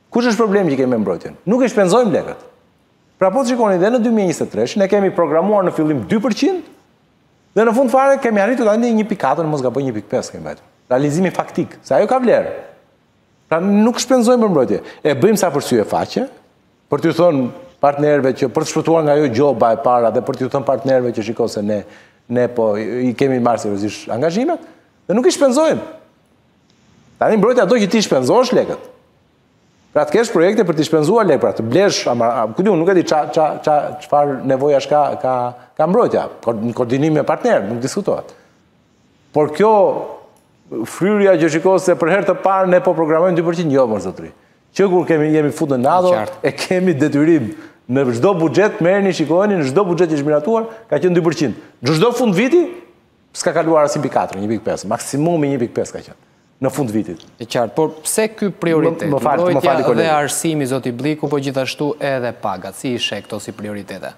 Kush është problemi që kemi me mbrojtjen? Nuk e shpenzojmë lekët. Pra po të shikoni dhe në dy mijë e njëzet e tre, ne kemi programuar në fillim dy përqind dhe në fund fare kemi arritur tani një pikë katër, mos gaboj një pikë pesë kemi bërë. Realizimi faktik, se ajo ka vlerë. Pra nuk shpenzojmë për mbrojtje. E bëjmë sa për sy e faqe, për t'ju thënë partnerëve që për të shpëtuar nga ajo gjoba e para dhe për t'ju thënë partnerëve që shiko se ne ne po i kemi marrë seriozisht angazhimet dhe nuk i shpenzojmë. Tani mbrojtja do që ti shpenzosh lekët. Pra të kesh projekte për të shpenzuar lekë, pra të blesh, ku diun, nuk e di çfarë nevojash ka ka ka mbrojtja, në koordinim me partner, nuk diskutohet. Por kjo fryrja që shikoj se për herë të parë ne po programojmë dy përqind, jo më zotëri. Që kur kemi jemi futur në NATO, e kemi detyrim në çdo buxhet, merrni, shikojeni, në çdo buxhet që është miratuar, ka qenë dy përqind. Në çdo fund viti s'ka kaluar as një pikë katër, një pikë pesë, maksimumi një pikë pesë ka qenë në fund vitit. E qartë, por pse ky prioritet? Mbrojtja dhe arsimi, zoti Bliku, po gjithashtu edhe pagat, si i sheh këto si prioritete?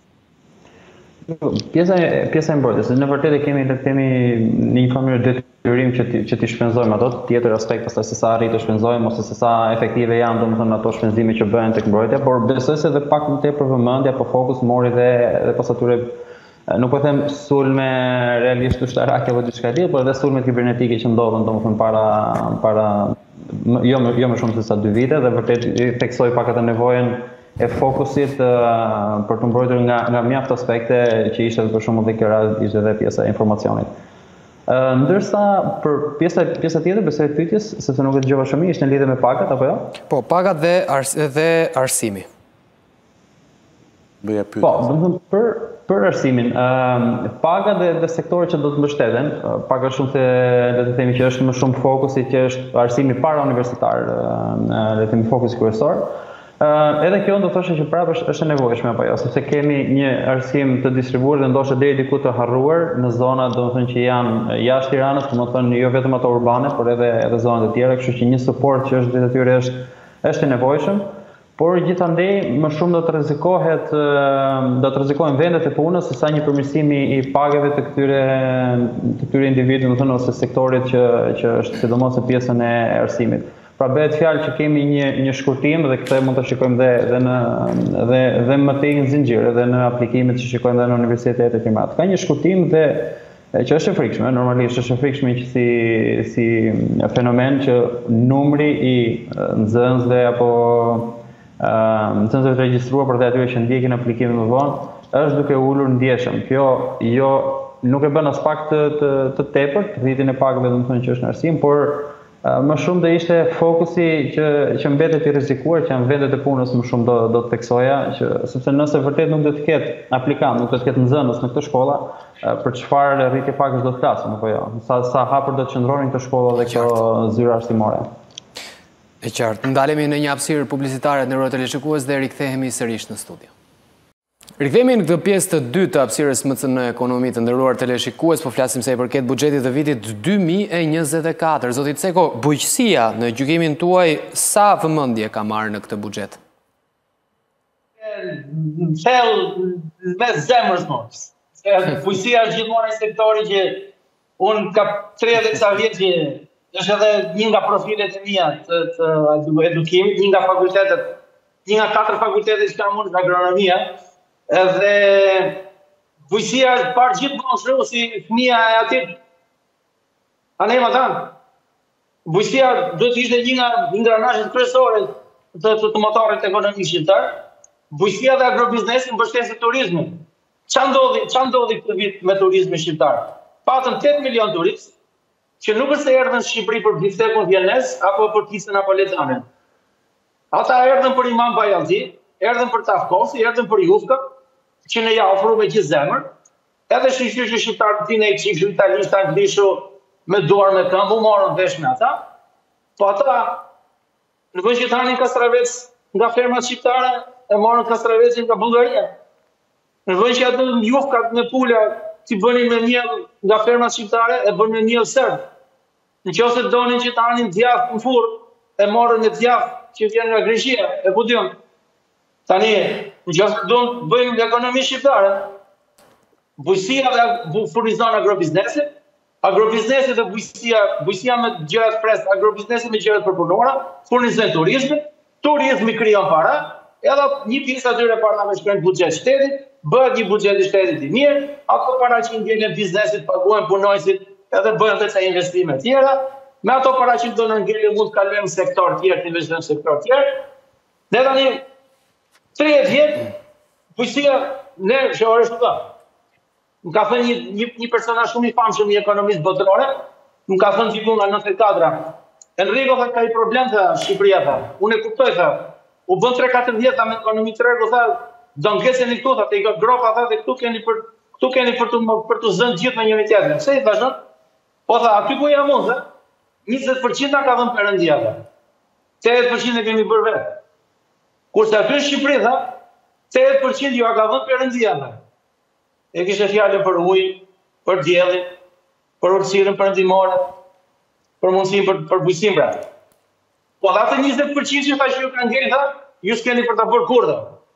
Pjesa e mbrojtjes, në vërtetë kemi le të themi në një mënyrë detyrim që që ti shpenzojmë ato, tjetër aspekt pastaj se sa arrit të shpenzojmë ose se sa efektive janë domethënë ato shpenzime që bëhen tek mbrojtja, por besoj se edhe pak më tepër vëmendje apo fokus mori dhe dhe pas atyre nuk po them sulme realisht ushtarake apo diçka tjetër, por edhe sulmet kibernetike që ndodhen domethënë para para jo më jo më shumë se sa dy vite dhe vërtet i theksoi pak atë nevojën e fokusit për të mbrojtur nga nga mjaft aspekte që ishte për shembull dhe kjo ishte edhe pjesa e informacionit. Ndërsa për pjesa pjesa tjetër besoj të pyetjes, sepse nuk e dëgjova shumë, ishte në lidhje me pagat apo jo? Po, pagat dhe ars dhe arsimi. Bëja pyetje. Po, domethënë për për arsimin, pagat dhe, dhe sektorët që do të mbështeten, pak a shumë se le të themi që është më shumë fokusi që është arsimi para universitar, le të themi fokusi kryesor. Uh, edhe kjo do të thoshte që prapë është, është e nevojshme apo jo, sepse kemi një arsim të distribuar dhe ndoshta deri diku të harruar në zona domethënë që janë jashtë Tiranës, domethënë jo vetëm ato urbane, por edhe edhe zonat e tjera, kështu që një suport që është drejt atyre është është i nevojshëm, por gjithandej më shumë do të rrezikohet do të rrezikohen vendet e punës se sa një përmirësim i pagave të këtyre të këtyre individëve, domethënë ose sektorit që që është sidomos në pjesën e arsimit. Pra bëhet fjalë që kemi një një shkurtim dhe këtë mund ta shikojmë dhe dhe në dhe dhe më tej në zinxhir edhe në aplikimet që shikojmë edhe në universitetet e privat. Ka një shkurtim dhe që është e frikshme, normalisht është e frikshme që si si fenomen që numri i nxënësve apo nxënësve të regjistruar për të atyre që ndjekin aplikimin më vonë është duke ulur ndjeshëm. Kjo jo nuk e bën as pak të të, të tepërt, rritjen e pagave domethënë që është në arsim, por më shumë do ishte fokusi që që mbetet i rrezikuar, që janë vendet e punës më shumë do do të theksoja, që sepse nëse vërtet nuk do të ketë aplikant, nuk do të ketë nxënës në këtë shkolla, për çfarë rritje pagësh do të flasim apo jo? Sa sa hapur do të qëndronin këto shkolla dhe kjo zyra arsimore. E qartë. Ndalemi në një hapësirë publicitare në nderuar teleshikues dhe rikthehemi sërish në studio. Rikthehemi në këtë pjesë të dytë të hapësirës M C N Ekonomi të nderuar teleshikues, po flasim se i përket buxhetit të vitit dy mijë e njëzet e katër. Zoti Ceko, bujqësia në gjykimin tuaj sa vëmendje ka marrë në këtë buxhet? Thell me zemrës mos. Bujqësia është gjithmonë një sektori që un ka tridhjetë ca vjet që është edhe një nga profilet e mia të, të edukimit, një nga fakultetet, një nga katër fakultetet që kam unë në agronomia. Edhe bujqësia është parë gjithmonë shru si fëmia e atit. A ne më tanë? Bujqësia do të ishte një nga ingranazhet kryesore të, të, të motorit ekonomik shqiptar. Bujqësia dhe agrobiznesin mbështesin turizmin. Qa ndodhi, qa ndodhi këtë vit me turizmin shqiptar? Patëm tetë milion turistë, që nuk është se erdhën në Shqipëri për biftekun vjenez apo për pistën napoletane. Ata erdhën për Imam Bajaldi, erdhën për Tafkosi, erdhën për Jufka, që ne ja ofru me gjithë zemër, edhe shqyqy që shqiptarë të tine i qikëshu italisht, anglishu, me duar me këmbu, morën vesh me ata, po ata në vënd që të hanin kastravec nga fermat shqiptare, e morën kastravecin nga Bulgaria. Në vënd që atë në Jufka me pula, që bënin me njëll nga fermat shqiptare, e bënin me njëll sërbë. Në që ose donin që të hanin djafë në furë, e morën e djafë që vjen nga Greqia, e ku dion. Tani, në që ose donë bëjmë ekonomi shqiptare, bujqësia dhe furnizon agrobiznesit, agrobiznesit dhe bujqësia, bujqësia me gjërat fresk, agrobiznesit me gjërat përpunora, furnizon turizmin, turizmi krijon para, edhe një pjesë atyre parave shkojnë në buxhet shtetit, bëhet një buxhet i shtetit i mirë, ato para që i ngelen biznesit, paguajnë punojësit, edhe bëhen edhe ca investime tjera, me ato para që do në ngelen mund të kalojmë në sektor tjerë, të investojmë në sektor tjerë. Ne tani tridhjetë vjet, bujqësia ne shore shtë. Më ka thënë një, një, një persona shumë i famshëm, një ekonomist botërore, më ka thënë gjithu nga nëntëdhjetë e katëra. Enrico tha ka i problem tha Shqipëria tha. Unë e kuptoj tha. U bën tre katërdhjetë tha me ekonomi të rregull tha, do ngeceni këtu tha, te i gropa tha, dhe këtu keni për këtu keni për të për të zënë gjithë me njëri tjetrin. Pse i thashë? Po tha, aty ku jam unë tha, njëzet përqind na ka dhënë Perëndia tha. tetëdhjetë përqind e kemi bërë vetë. Kurse aty në Shqipëri tha, tetëdhjetë përqind ju a ka dhënë Perëndia tha. E kishte fjalën për ujë, për diellin, për urtësinë perëndimore, për mundësinë për për bujqësinë pra. Po atë njëzet përqind që thashë ju kanë ngel tha, ju s'keni për ta bërë kurrë.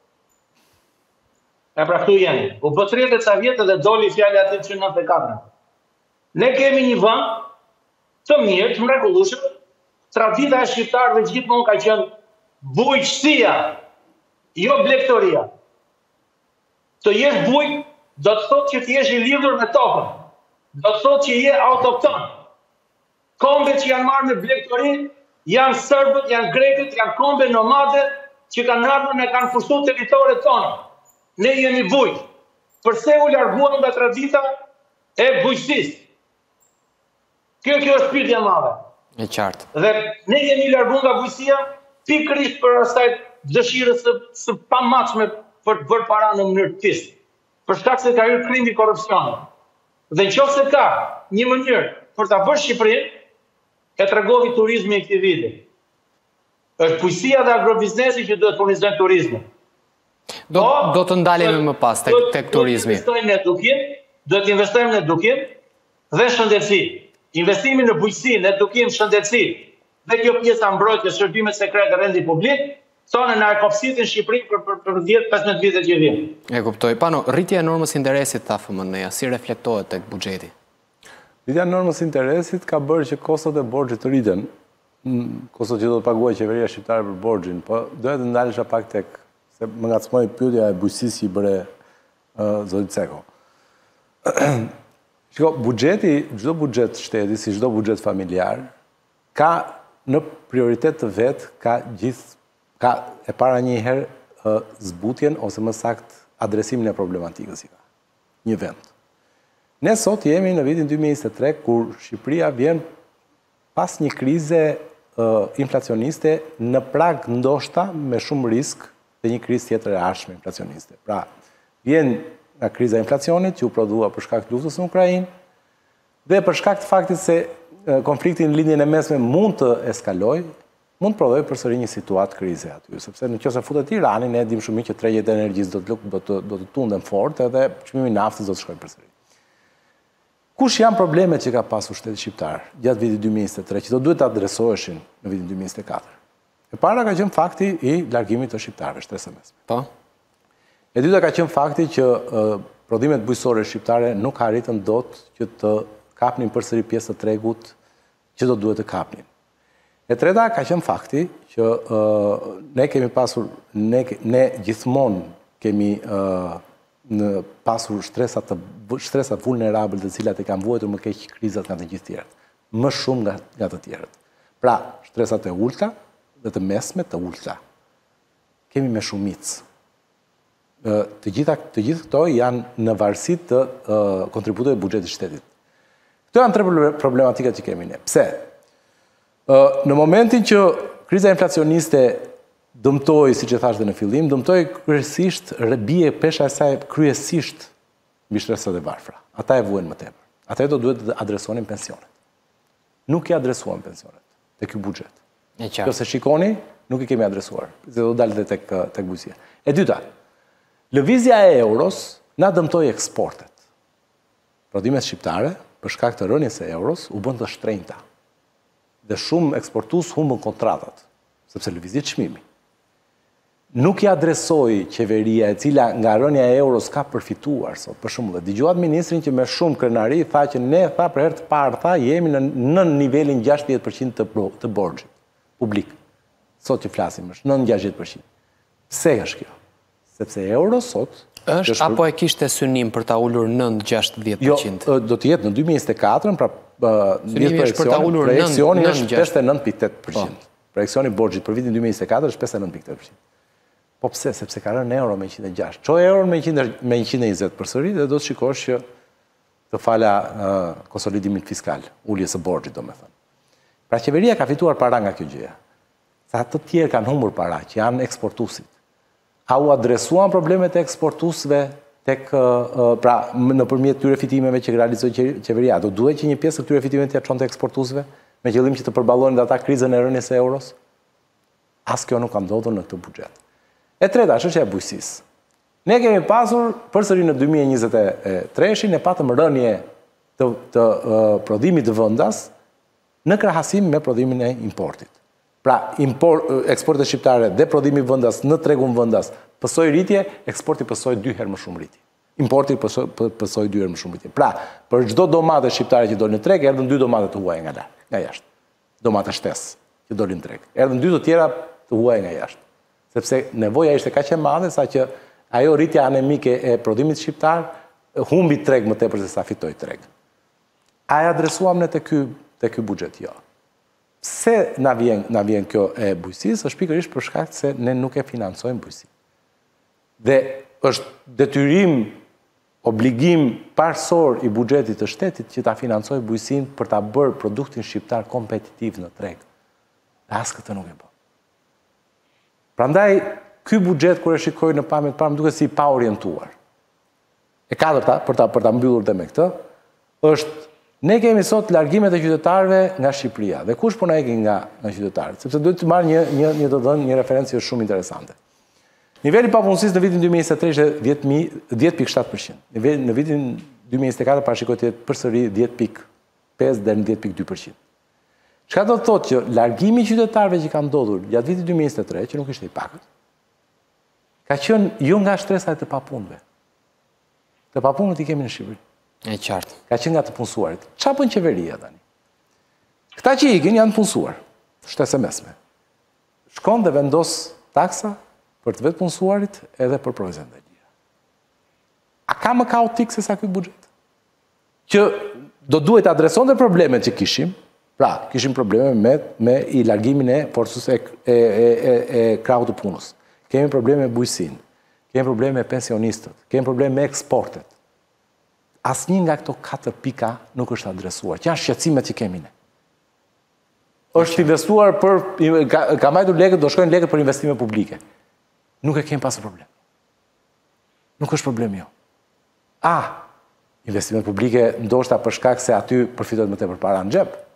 E pra këtu jeni. U bë tridhjetë ca vjet dhe doli fjala aty që nëntëdhjetë e katër. Ne kemi një vend të mirë, të mrekullueshëm. Tradita e shqiptarëve gjithmonë ka qenë bujqësia, jo blegtoria. Të jesh bujq do të thotë që të jesh i lidhur me tokën. Do të thotë që je autokton. Kombet që janë marrë me blegtori janë serbët, janë grekët, janë kombe nomade që kanë ardhur dhe kanë fushuar territoret tona. Ne jemi bujq. Përse u larguam nga tradita e bujqësisë? Kjo kjo është pyetja e madhe. E qartë. Dhe ne jemi larguar nga bujqësia pikërisht për asaj dëshirës së, së pamatshme për të bërë para në mënyrë të fisë. Për shkak se ka hyrë krimi i korrupsionit. Dhe nëse ka një mënyrë për ta bërë Shqipërinë, e tregovi turizmi i këtij viti. Është bujqësia dhe agrobiznesi që duhet furnizojnë turizmin. Do, do të ndalemi më pas tek, tek turizmi. Do të investojmë në edukim, do të investojmë në edukim dhe shëndetësi. Investimi në bujqësi, në edukim, shëndetësi dhe kjo pjesa mbrojtje shërbimet sekrete rendi publik, thonë na e kopsitin Shqipëri për për për dhjetë pesëmbëdhjetë vitet që vijnë. E kuptoj. Pano, rritja e normës interesit tha F M N-ja, si reflektohet tek buxheti? Rritja e normës interesit ka bërë që kostot e borxhit të rriten. Kostot që do të paguajë qeveria shqiptare për borxhin, po doja të ndalesha pak tek se më ngacmoi pyetja e bujqësisë që i bëre uh, zoti Ceko. Shiko, buxheti, çdo buxhet shteti, si çdo buxhet familjar, ka në prioritet të vet, ka gjithë ka e para një herë uh, zbutjen ose më sakt adresimin e problematikës që ka një vend. Ne sot jemi në vitin dy mijë e njëzet e tre kur Shqipëria vjen pas një krize uh, inflacioniste në prag ndoshta me shumë risk dhe një krizë tjetër e ardhshme inflacioniste. Pra, vjen nga kriza e inflacionit që u prodhua për shkak të luftës në Ukrainë dhe për shkak të faktit se uh, konflikti në lindjen e mesme mund të eskalojë, mund të prodhoj përsëri një situatë krize aty, sepse nëse futet Irani, ne dim shumë mirë që tregjet e energjisë do të do të do të tunden fort edhe çmimi i naftës do të shkojë përsëri. Kush janë problemet që ka pasur shteti shqiptar gjatë vitit dy mijë e njëzet e tre që do duhet të adresoheshin në vitin dy mijë e njëzet e katër? E para ka qenë fakti i largimit të shqiptarëve shtresë mesme. Po. E dyta ka qenë fakti që uh, prodhimet bujqësore shqiptare nuk arritën dot që të kapnin përsëri pjesë të tregut që do duhet të kapnin. E treta ka qenë fakti që uh, ne kemi pasur, ne, ne gjithmonë kemi uh, në pasur shtresat, të, shtresat vulnerabël të cilat e kanë vuajtur më keq krizat nga të gjithë tjerët. Më shumë nga, nga të tjerët. Pra, shtresat e ulta dhe të mesme të ulta. Kemi me shumicë. Uh, të gjitha të gjithë këto janë në varësi të uh, kontributeve të buxhetit shtetit. Këto janë tre problematikat që kemi ne. Pse? Në momentin që kriza inflacioniste dëmtoi, siç e thash dhe në fillim, dëmtoi kryesisht bie pesha e saj kryesisht mbi shtresat e varfra. Ata e vuajnë më tepër. Ata do duhet të adresonin pensionet. Nuk i adresuan pensionet te ky buxhet. Nëse shikoni, nuk i kemi adresuar. Se do dalë tek tek bujqësia. E dyta, lëvizja e euros na dëmtoi eksportet. Prodhimet shqiptare për shkak të rënies së euros u bën të shtrenjta. Dhe shumë eksportues humbën kontratat, sepse lëvizit çmimi. Nuk i adresoi qeveria e cila nga rënja e euros ka përfituar sot. Për shembull, dëgjuat ministrin që me shumë krenari tha që ne tha për herë të parë tha jemi në, në nivelin gjashtëdhjetë përqind të, të borxhit publik. sot që flasim është nëntëdhjetë e gjashtëdhjetë përqind. Pse është kjo? Sepse euro sot është apo e kishte synim për ta ulur nëntëdhjetë e gjashtëdhjetë përqind? Jo, do të jetë në dy mijë e njëzet e katër, pra synimi është për ta ulur projeksioni është pesëdhjetë e nëntë pikë tetë përqind. Projeksioni borxhit për vitin dy mijë e njëzet e katër është pesëdhjetë e nëntë pikë tetë përqind. Po pse? Sepse ka rënë euro me njëqind e gjashtë. Ço euro me njëqind e njëzet përsëri dhe do të shikosh që të fala konsolidimit fiskal, uljes së borxhit, domethënë. Pra qeveria ka fituar para nga kjo gjëja. Sa të tjerë kanë humbur para, që janë eksportuesit. A u adresuan problemet e eksportuesve tek pra nëpërmjet këtyre fitimeve që realizoi qeveria? Do duhet që një pjesë të këtyre fitimeve t'ia çonte eksportuesve me qëllim që të përballonin ata krizën e rënies së euros? As kjo nuk ka ndodhur në këtë buxhet. E treta, çështja e bujqësisë. Ne kemi pasur përsëri në dy mijë e njëzet e tre-shin ne patëm rënje të, të uh, prodhimit të vendas në krahasim me prodhimin e importit. Pra, import, eksportet shqiptare dhe prodhimi vendas në tregun vendas pësoi rritje, eksporti pësoi dy herë më shumë rritje. Importi pësoi, pësoi dy herë më shumë rritje. Pra, për çdo domate shqiptare që dolin në treg, erdhën dy domate të huaja nga larg, nga jashtë. Domate shtesë që dolin në treg. Erdhën dy të tjera të huaja nga jashtë. Sepse nevoja ishte kaq e madhe sa që ajo rritja anemike e prodhimit shqiptar humbi treg më tepër se sa fitoi treg. A e adresuam ne te ky te ky buxhet? Jo. Pse na vjen na vjen kjo e bujqësisë? Është pikërisht për shkak se ne nuk e financojmë bujqësinë. Dhe është detyrim, obligim parsor i buxhetit të shtetit që ta financojë bujqësinë për ta bërë produktin shqiptar kompetitiv në treg. As këtë nuk e bën. Prandaj ky buxhet kur e shikoj në pamje të parë më duket si pa orientuar. E katërta, për ta për ta mbyllur dhe me këtë, është ne kemi sot largimet e qytetarëve nga Shqipëria. Dhe kush po na heqin nga nga qytetarët? Sepse duhet të marr një një një të dhënë një referencë shumë interesante. Niveli i papunësisë në vitin dy mijë e njëzet e tre ishte dhjetë pikë shtatë përqind. Niveli në vitin dy mijë e njëzet e katër parashikohet të jetë përsëri dhjetë pikë pesë deri në dhjetë pikë dy përqind. Çka do të thotë që largimi i qytetarëve që ka ndodhur gjatë vitit dy mijë e njëzet e tre, që nuk ishte i pakët, ka qenë jo nga shtresat e papunëve. Të papunët i kemi në Shqipëri. E qartë. Ka qenë nga të punësuarit. Çfarë bën qeveria tani? Këta që ikin janë punësuar, shtesë mesme. Shkon dhe vendos taksa për të vetë punësuarit edhe për provizionet e lira. A ka më kaotik se sa ky buxhet? Që do duhet të adresonte problemet që kishim. Pra, kishim probleme me me i largimin e forcës e e e e krahut të punës. Kemi probleme me bujqësinë. Kemi probleme me pensionistët, kemi probleme me eksportet. Asnjë nga këto katër pika nuk është adresuar. Që janë shqetësimet që kemi ne. Është investuar për ka, ka mbajtur lekët, do shkojnë lekët për investime publike. Nuk e kemi pasur problem. Nuk është problem jo. A, investimet publike ndoshta për shkak se aty përfitohet më tepër para në xhep.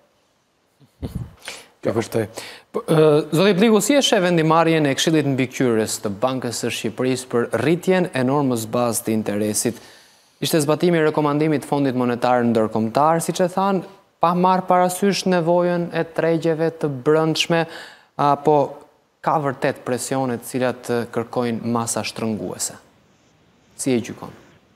Kjo vërtej. Zoti Pliku, si e sheh vendimarrjen e Këshillit Mbikëqyrës të Bankës së Shqipërisë për rritjen e normës bazë të interesit? Ishte zbatimi i rekomandimit të Fondit Monetar Ndërkombëtar, siç e thanë, pa marrë parasysh nevojën e tregjeve të brendshme, apo ka vërtet presione të cilat kërkojnë masa shtrënguese? Si e gjykon?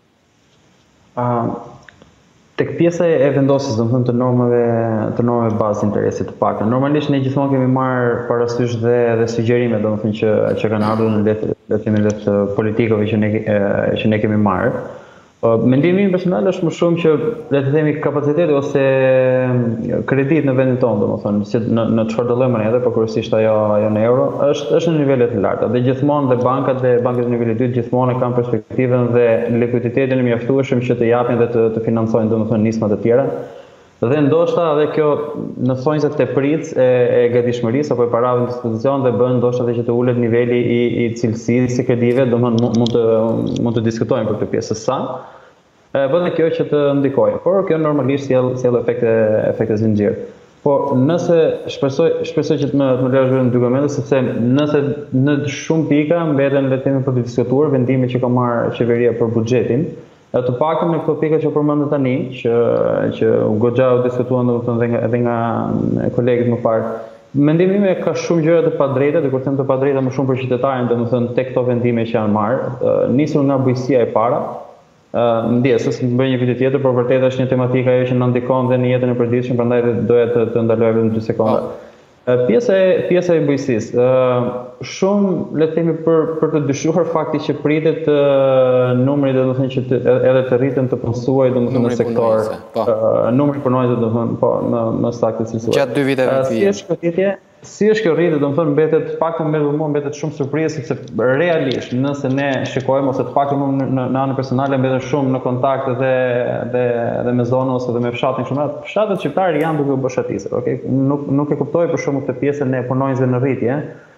Uh... Tek pjesa e vendosjes, domethënë të normave të normave bazë interesit të paktën. Normalisht ne gjithmonë kemi marrë parasysh dhe dhe sugjerimet, domethënë që që kanë ardhur në letë le të themi letë politikave që ne që ne kemi marrë. Mendimi im personal është më shumë që le të themi kapaciteti ose kredit në vendin tonë, domethënë si në në çfarë do lloj monede, por kryesisht ajo ajo në euro, është është në nivele të larta. Dhe gjithmonë dhe bankat dhe bankat në nivelin e dytë gjithmonë kanë perspektivën dhe likuiditetin e mjaftueshëm që të japin dhe të, të financojnë domethënë nisma të tjera. Dhe ndoshta edhe kjo në thonjëse të pric e, e gatishmërisë apo e parave në dispozicion dhe bën ndoshta edhe që të ulet niveli i, i cilësisë së kredive, domethënë mund të mund të diskutojmë për këtë pjesë sa. Vënë kjo që të ndikojë, por kjo normalisht sjell sjell efekte efekte zinxhir. Por nëse shpresoj shpresoj që të më të më lësh vetëm dy komente, sepse nëse në shumë pika mbeten le të themi për të diskutuar vendimi që ka marrë qeveria për buxhetin, të paktën në këto pika që përmendëm tani, që që goxha u diskutuan domethënë edhe nga edhe nga kolegët më parë. Mendimi im ka shumë gjëra të padrejta, dhe kur them të padrejta më shumë për qytetarin, domethënë tek këto vendime që janë marrë, nisur nga bujqësia e para. Ndjesës, më bëj një pyetje tjetër, por vërtet është një tematikë ajo që na ndikon dhe në jetën e përditshme, prandaj doja të, të ndaloj vetëm dy sekonda. Pjesa e pjesa e bujqësisë. Shumë le të themi për për të dyshuar fakti që pritet numri do të thënë që të, edhe të rritën të punësuaj domethënë në sektor. Numri punonjësve do të thënë po në në saktë cilësore. Gjatë dy viteve të Si është kjo rritje? Si është kjo rritje, domethënë mbetet paktën me mua mbetet shumë surprizë sepse realisht nëse ne shikojmë ose të paktën unë në, në anën personale mbetem shumë në kontakt dhe dhe dhe me zonën ose dhe me fshatin shumë. Fshatet shqiptarë janë duke u bëshatisur, okay? Nuk nuk e kuptoj për shkak të pjesën e punonjësve në rritje,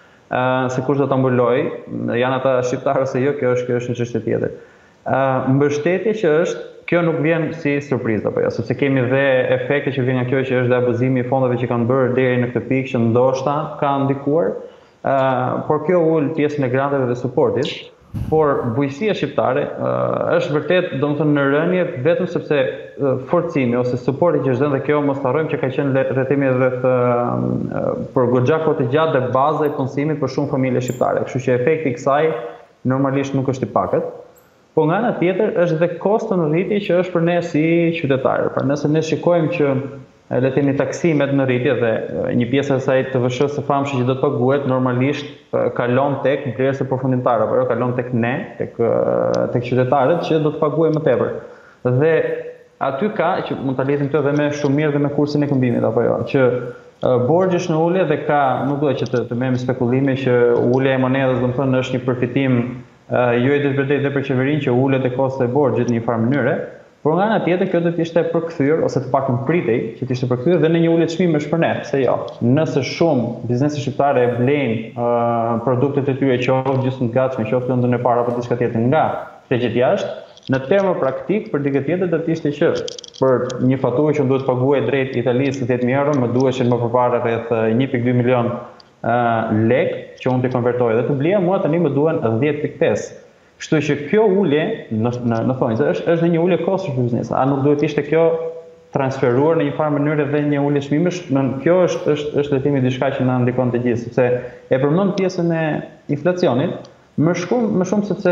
ë se kush do ta mbuloj, janë ata shqiptarë ose jo, kjo është kjo është një çështje tjetër. Ë mbështetje që është kjo nuk vjen si surprizë apo jo, sepse kemi dhe efekte që vjen nga kjo që është dhe abuzimi i fondeve që kanë bërë deri në këtë pikë që ndoshta ka ndikuar, uh, por kjo ul pjesën e granteve dhe suportit, por bujqësia shqiptare uh, është vërtet domethënë në rënje vetëm sepse uh, forcimi ose suporti që është dhënë dhe kjo mos harrojmë që ka qenë rrethimi rreth uh, për goxha kohë të gjatë dhe baza e punësimit për shumë familje shqiptare, kështu që efekti i kësaj normalisht nuk është i pakët. Po nga ana tjetër është dhe kosto në rritje që është për ne si qytetarë. Pra nëse ne shikojmë që le të themi taksimet në rritje dhe një pjesë e saj të vëshës së famshme që do të paguhet normalisht kalon tek vlerëse përfundimtare, apo jo kalon tek ne, tek tek qytetarët që do të paguajnë më tepër. Dhe aty ka që mund ta lidhim këtë dhe me shumë mirë dhe me kursin e këmbimit apo jo, që borxhi është në ulje dhe ka, nuk do që të, të merrem spekulime që ulja e monedhës domethënë është një përfitim Uh, jo e vërtetë dhe për qeverinë që ulet e kosto e borxhit në një farë mënyre, por nga ana tjetër kjo do të ishte përkthyer ose të paktën pritej që të ishte përkthyer dhe në një ulje çmimesh për ne, pse jo. Nëse shumë bizneset shqiptare e blejnë uh, produktet e tyre qoftë gjysmë të gatshme, qoftë lëndën e parë apo diçka tjetër nga tregjit jashtë, në termë praktik për dikë tjetër do të ishte që për një faturë që duhet paguaj drejt Italisë dhjetë mijë euro, më duheshin më përpara rreth një pikë dy milion Uh, lek që unë të konvertoj dhe të blija, mua tani më duhen dhjetë pikë pesë. Kështu që kjo ulje në, në, në thonjë, është, është dhe një ulje kostësh për biznes. A nuk duhet ishte kjo transferuar në një farë mënyrë dhe një ulje çmimesh? Kjo është është është letimi diçka që na ndikon të gjithë, sepse e përmend pjesën e inflacionit, më shumë më shumë sepse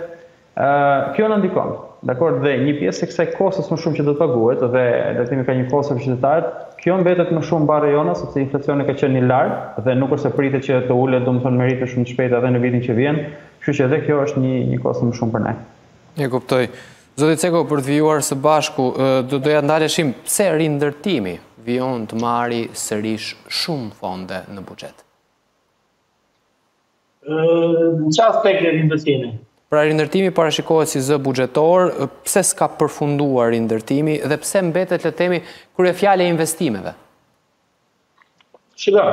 uh, kjo na ndikon. Dakor, dhe një pjesë e kësaj kostos më shumë që do të paguhet dhe letimi ka një kosto për qytetarët, kjo mbetet më shumë barë jona sepse inflacioni ka qenë i lartë dhe nuk është se pritet që të ulet domethënë me ritje shumë të shpejta edhe në vitin që vjen, kështu që edhe kjo është një një kosto më shumë për ne. E kuptoj. Zoti Ceko, për të vijuar së bashku, do doja ndaleshim pse rindërtimi vijon të marri sërish shumë fonde në buxhet. Në çfarë aspekti rindërtimi? Pra rindërtimi parashikohet si zë buxhetor, pse s'ka përfunduar rindërtimi dhe pse mbetet le të themi kryefjala e investimeve? Shiko,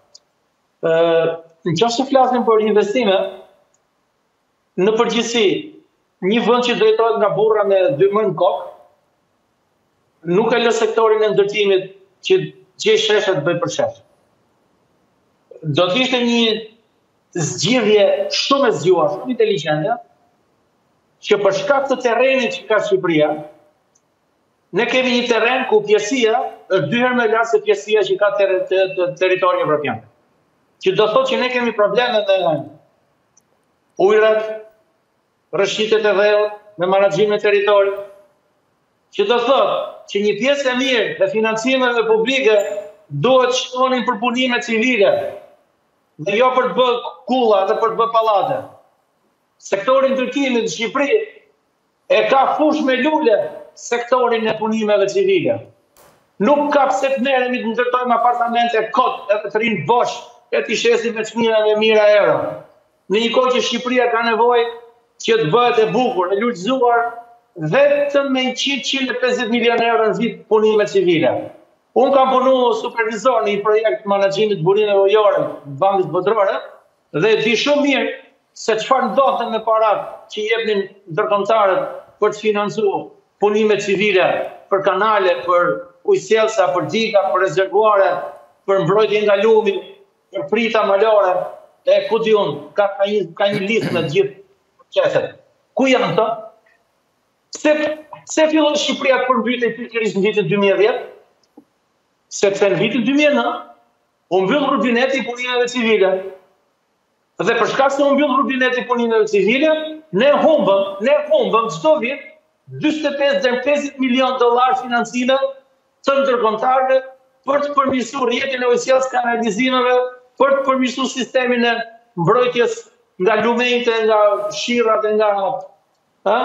në qoftë se flasim për investime, në përgjithësi, një vend që drejtohet nga burra me dy mënë kokë, nuk e lë sektorin e ndërtimit që gjej sheshe të bëj për sheshe. Do të ishte një zgjidhje shumë e zgjuar, shumë inteligjente, që për shkak të terrenit që ka Shqipëria, ne kemi një terren ku pjesësia është dy herë më e lartë se pjesësia që ka ter ter ter territori evropian. Që do thotë që ne kemi probleme me ujërat, rrëshqitet e dhellë, me menaxhimin e territorit. Që do thotë që një pjesë e mirë e financimeve publike duhet shtonin për punime civile, dhe jo për të bërë kulla dhe për të bërë pallate. Sektorin ndërtimit në Shqipëri e ka fush me lule sektorin e punimeve civile. Nuk ka pse të merremi të ndërtojmë apartamente kot edhe të rinë bosh e të shesim me çmira me mira euro. Në një kohë që Shqipëria ka nevojë që të bëhet e bukur, e lullëzuar vetëm me njëqind e pesëdhjetë milionë euro në vit punime civile. Unë kam punuar supervizor në një projekt menaxhimit burimeve ujore të Bankës Botërore dhe di shumë mirë se çfarë ndodhte me parat që jepnin ndërkombëtarët për të financuar punime civile për kanale, për ujësjellsa, për diga, për rezervuare, për mbrojtje nga lumi, për prita malore, e ku di unë, ka, ka, një, ka një listë në gjithë proceset. Ku janë të? Se, se fillon Shqipëria të përmbytej pikërisht në vitin dy mijë e dhjetë? Sepse në vitin dy mijë e nëntë u mbyll rubineti i punimeve civile. Dhe për shkak se u mbyll rubineti i punimeve civile, ne humbëm, ne humbëm çdo vit dyzet e pesë deri në pesëdhjetë milion dollar financime të ndërkombëtarëve për të përmirësuar rrjetin e ujësjelljës kanalizimeve, për të përmirësuar sistemin e mbrojtjes nga lumenjtë, nga shirrat, nga ë?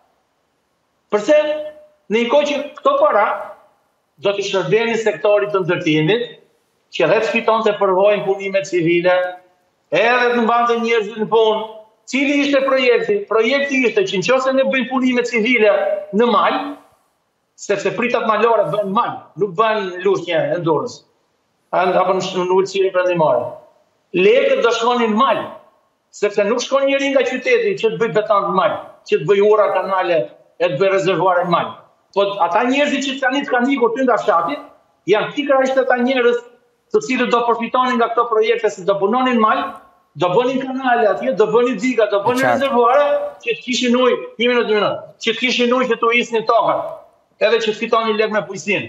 Përse në një kohë që këto para do të shërbenin sektorit të ndërtimit, që edhe të fitonte përvojën punime civile, edhe të mbante njerëzit në punë. Cili ishte projekti? Projekti ishte që nëse ne bëjmë punime civile në mal, sepse pritat malore bën mal, nuk bën lushnje e Durrës, apo në ulësinë perëndimore. Lekët do shkonin mal, sepse nuk shkon njëri nga qyteti që të bëj beton në mal, që të bëj ura, kanale, e të bëj rezervuare në mal. Po ata njerëzit që kanë të kanë ikur ty nga fshati, janë pikërisht ata njerëz të cilët do përfitonin nga këto projekte, se do punonin mal, do bënin kanale atje, do bënin diga, do bënin rezervuare, që të kishin ujë, një minutë, një minutë, që të kishin ujë që të isnin tokat, edhe që të fitonin lek me bujqësinë.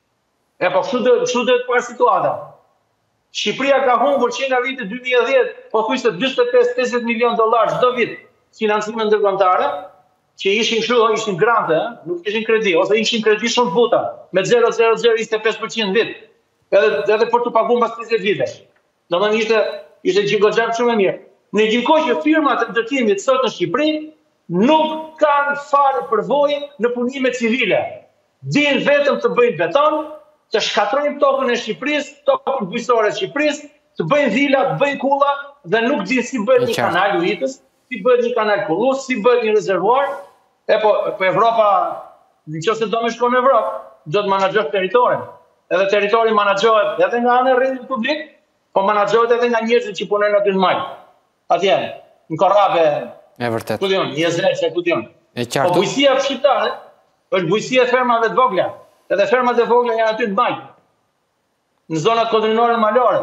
E po kështu do kështu do të parë situata. Shqipëria ka humbur që nga viti dy mijë e dhjetë, po thuajse dyzet e pesë pesëdhjetë milion dollar çdo vit financime ndërkombëtare, që ishin kështu, ishin grante, nuk ishin kredi, ose ishin kredi shumë të buta, me zero virgulë zero njëzet e pesë përqind vit, edhe, edhe për të paguar pas njëzet vitesh. Domethënë ishte ishte gjigojam shumë e mirë. Në një kohë që firmat e ndërtimit sot në Shqipëri nuk kanë fare përvojë në punime civile. Din vetëm të bëjnë beton, të shkatrojnë tokën e Shqipërisë, tokën bujqësore e Shqipërisë, të bëjnë vila, të bëjnë kulla dhe nuk din si bëhet një kanal ujitës, si bëhet një kanal kullus, si bëhet një rezervuar. E po, po Evropa, nëse do të shkon në Evropë, do të menaxhosh territorin. Edhe territori menaxhohet edhe nga ana e rrjetit publik, po menaxhohet edhe nga njerëzit që punojnë aty në mal. Atje, në korrape. E vërtet. Ku diun, jezreçe, ku diun. E qartë. Po bujqësia shqiptare është bujqësia e fermave të vogla. Edhe fermat e vogla janë aty në mal. Në zonat kodrinore malore.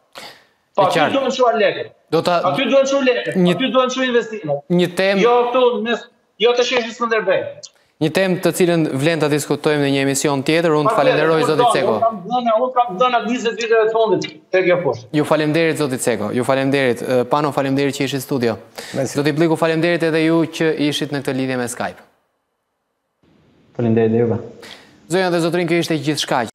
Po aty duhen çuar lekë. Do ta Aty duhen çuar lekë. Aty duhen çuar investime. Një temë. Jo këtu, mes jo të sheshit Skënderbej. Një temë të cilën vlen ta diskutojmë në një emision tjetër. Unë të falenderoj zotit Ceko. Unë kam dhëna njëzet viteve të fundit te kjo fushë. Ju falemderit zotit Ceko. Ju falemderit. Pano, falemderit që ishit studio. Zoti Bliku, falemderit edhe ju që ishit në këtë lidhje me Skype. Falemderit dhe juve. Zonja dhe zotrin, kjo ishte gjithçka